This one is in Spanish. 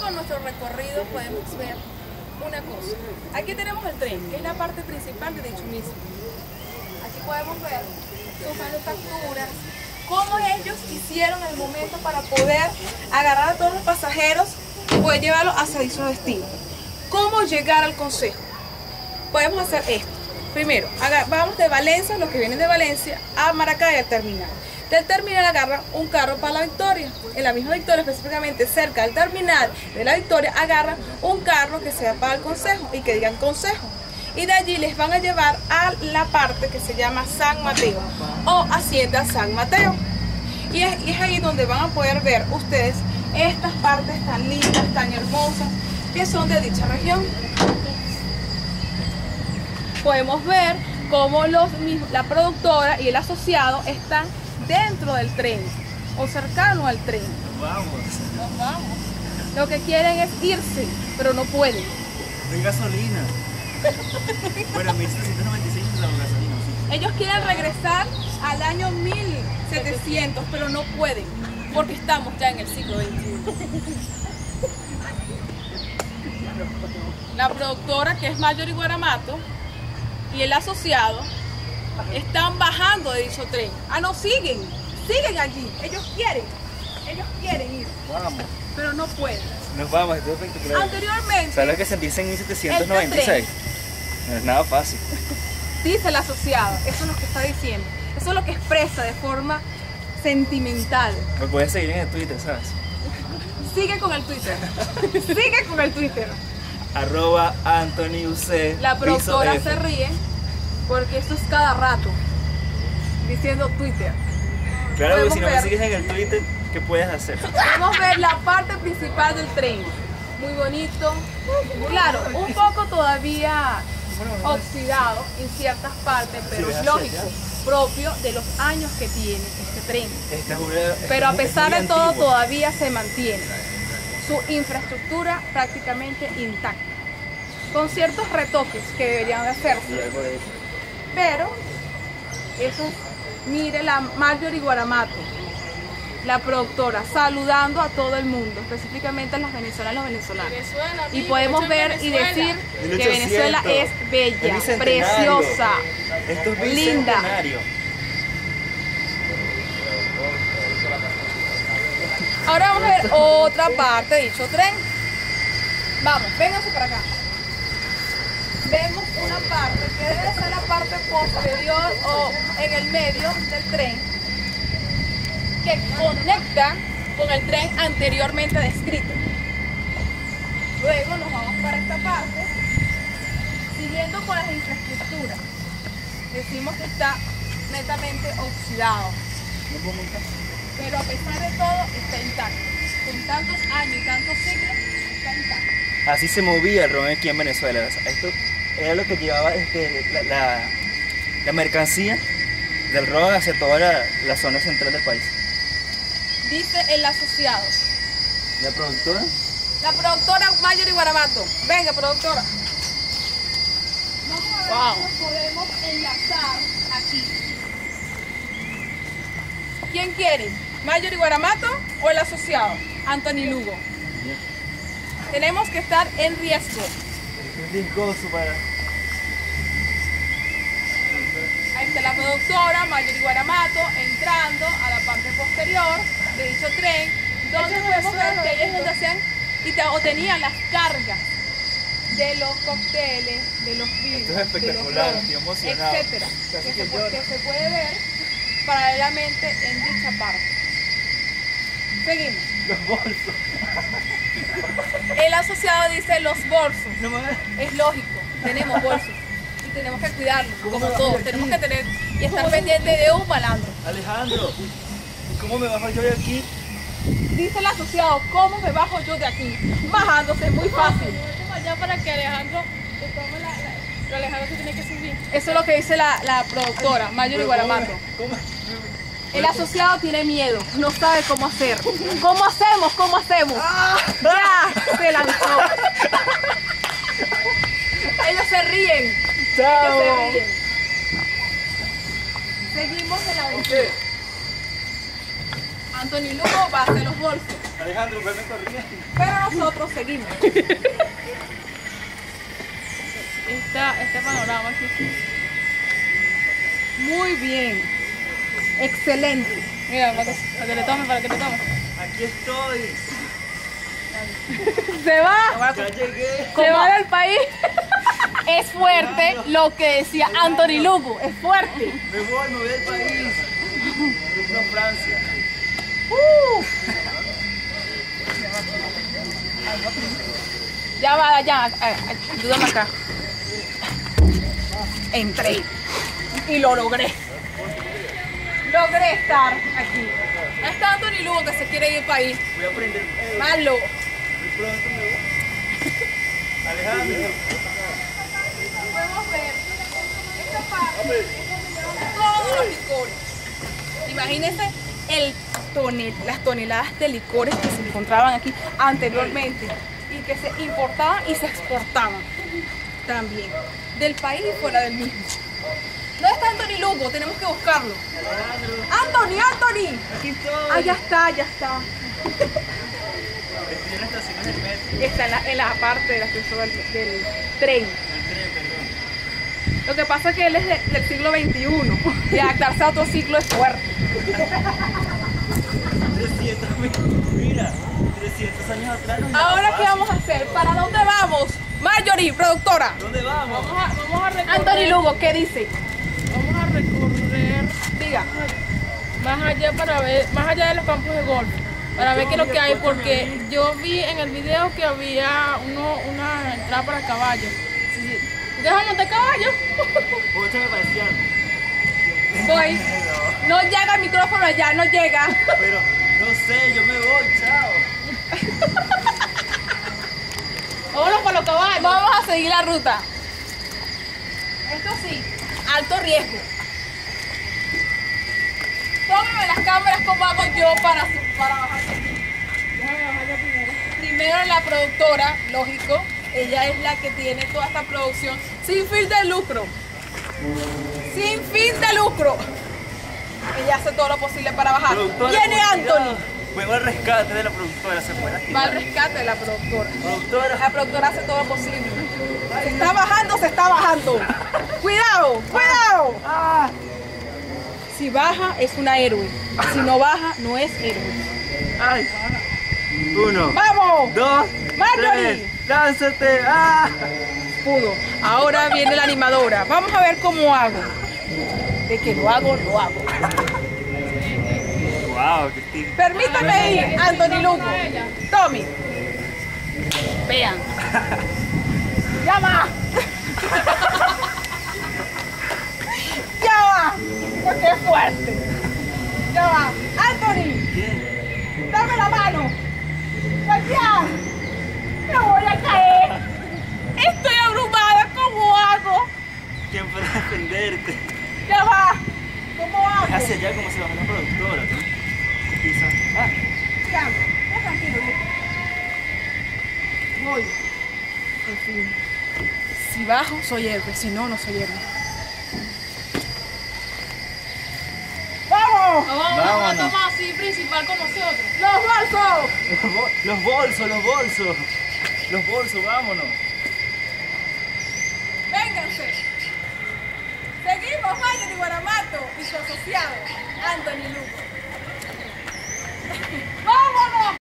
con nuestro recorrido podemos ver una cosa. Aquí tenemos el tren, que es la parte principal de dicho mismo. Aquí podemos ver sus manufacturas, cómo ellos hicieron el momento para poder agarrar a todos los pasajeros y poder llevarlos hacia dicho destino. ¿Cómo llegar al Consejo? Podemos hacer esto. Primero, vamos de Valencia, los que vienen de Valencia, a Maracay, al terminal. Del terminal agarran un carro para la Victoria. En la misma Victoria, específicamente cerca del terminal de la Victoria, agarran un carro que sea para el Consejo y que digan Consejo. Y de allí les van a llevar a la parte que se llama San Mateo o Hacienda San Mateo. Y es ahí donde van a poder ver ustedes estas partes tan lindas, tan hermosas, que son de dicha región. Podemos ver cómo la productora y el asociado están dentro del tren o cercano al tren. Nos vamos. Lo que quieren es irse, pero no pueden. No hay gasolina. Bueno, 1796 es la gasolina. Sí. Ellos quieren regresar al año 1700, pero no pueden, porque estamos ya en el siglo XXI. La productora, que es Marjorie Guaramato, y el asociado están bajando de dicho tren. No, siguen allí. Ellos quieren ir. Vamos. Pero no pueden. Nos vamos, esto es espectacular. Anteriormente, ¿Sabes lo que se empieza en 1796? No es nada fácil. dice el asociado, eso es lo que está diciendo. Eso es lo que expresa de forma sentimental. Me puedes seguir en el Twitter, ¿sabes? Sigue con el Twitter. Sigue con el Twitter. @AnthonyUC. La productora se ríe porque esto es cada rato diciendo Twitter. Claro, porque si no me ver, sigues en el Twitter, ¿qué puedes hacer? Podemos ver la parte principal del tren. Muy bonito. Claro, un poco todavía oxidado en ciertas partes, pero es lógico, propio de los años que tiene este tren. Pero a pesar de todo, todavía se mantiene su infraestructura prácticamente intacta, con ciertos retoques que deberían de hacerse. Pero eso, mire, la Marjorie Guaramato, la productora, saludando a todo el mundo, específicamente a las venezolanas y los venezolanos. Venezuela, y podemos ver y decir que Venezuela es bella, es preciosa, esto es linda. Ahora vamos a ver otra parte de dicho tren. Vamos, vénganse para acá. Vemos una parte que debe ser la parte posterior o en el medio del tren, que conecta con el tren anteriormente descrito. Luego nos vamos para esta parte, siguiendo con las infraestructuras. Decimos que está netamente oxidado, pero a pesar de todo está intacto. Con tantos años y tantos siglos, está intacto. Así se movía el ron aquí en Venezuela. Esto era lo que llevaba la mercancía del ron hacia toda la zona central del país. Dice el asociado. ¿La productora? La productora Marjorie Guaramato. Venga, productora. Vamos a ver cómo podemos enlazar aquí. ¿Quién quiere? ¿Marjorie Guaramato o el asociado? Anthony Lugo. Tenemos que estar en riesgo. Es riesgoso para... Ahí está la productora Marjorie Guaramato entrando a la parte posterior de dicho tren, donde podemos ver que ellos donde hacían o tenían las cargas de los cócteles, de los vinos, esto es espectacular, estoy emocionado, etcétera, que se puede ver paralelamente en dicha parte. Seguimos. Los bolsos. El asociado dice los bolsos. Es lógico, tenemos bolsos y tenemos que cuidarlos, como todos. Tenemos que tener y estar pendientes de un malandro. Alejandro, ¿y cómo me bajo yo de aquí? Dice el asociado, ¿cómo me bajo yo de aquí? Bajándose, es muy fácil. Allá para que Alejandro se tome pero Alejandro se tiene que subir. Eso es lo que dice la productora, Marjorie Guaramato. El asociado tiene miedo, no sabe cómo hacer. ¿Cómo hacemos? ¿Cómo hacemos? ¡Ya! Se lanzó. Ellos se ríen. ¡Chao! Ellos se ríen. Seguimos en la aventura. Anthony Lugo va a hacer los bolsos. Alejandro, vuelve corriendo. Pero nosotros seguimos. Este panorama aquí. Muy bien. Excelente. Mira, para que le tome, para que le tome. Aquí estoy. Se va. Ya llegué. Se va del país. Es fuerte lo que decía Anthony Lugo. Es fuerte. Me voy del país. Rumbo a Francia. Ya va, ya. Ayúdame acá. Entré. Y lo logré. Logré estar aquí. Ahí está Anthony Lugo que se quiere ir al país. Voy a aprender. Malo. Muy pronto me voy. Alejandro. Podemos ver esta parte. Todos los licores. Imagínense las toneladas de licores que se encontraban aquí anteriormente y que se importaban y se exportaban también del país y fuera del mismo. ¿Dónde está Anthony Lugo? Tenemos que buscarlo. Anthony. Aquí estoy. Ah, ya está. Estoy en la estación del metro. Está en la parte del ascensor del tren. El tren, perdón. Lo que pasa es que él es del siglo XXI y adaptarse a otro ciclo es fuerte. 300 años atrás. Ahora, ¿qué vamos a hacer? ¿Para dónde vamos? Marjorie, productora. ¿Dónde vamos? Vamos a recorrer. Anthony Lugo, ¿qué dice? Vamos a recorrer Diga. más allá para ver, más allá de los campos de golf, para ver qué es lo que hay, porque yo vi en el video que había una entrada para caballos. ¿Dejan montar caballo? Pocha me parecía algo. Voy. No llega el micrófono allá, no llega. Pero no sé, yo me voy, chao. Vámonos para los caballos. Vamos a seguir la ruta. Esto sí, alto riesgo. Tómame las cámaras como hago yo para bajar de aquí. Déjame bajar yo primero. Primero la productora, lógico. Ella es la que tiene toda esta producción sin fin de lucro. Sin fin de lucro. Ella hace todo lo posible para bajar. Productora, Viene Anthony. Vengo al rescate de la productora, se puede Va lastimar. al rescate de la productora. Productora. La productora hace todo lo posible. Se está bajando, se está bajando. Cuidado, cuidado. Si baja es una héroe. Si no baja, no es héroe. Ay. 1, ¡Vamos! 2, Marjorie. 3. ¡Lánzate! ¡Ah! Pudo. Ahora viene la animadora. Vamos a ver cómo hago. De que lo hago, lo hago. Wow, qué estilo. Permítame ir, Anthony Lugo. Tommy. Vean. Ya va. Ya va. Porque es fuerte. Ya va. Anthony, ¿Qué? dame la mano. Ya. Me voy a caer. Estoy abrumada. ¿Cómo hago? ¿Quién puede defenderte? Ya va. ¿Cómo hago? Hacia allá como se baja la productora. ¿No? Pisa. Ah. Ya, tranquilo, viejo. Voy. En fin. Si bajo, soy héroe. Si no, no soy héroe. ¡Vamos! Vamos Vámonos. a tomar así principal con nosotros. ¡Los bolsos! Los bolsos. Los bolsos, vámonos. ¡Vénganse! Seguimos, Marjorie Guaramato y su asociado, Anthony Lugo.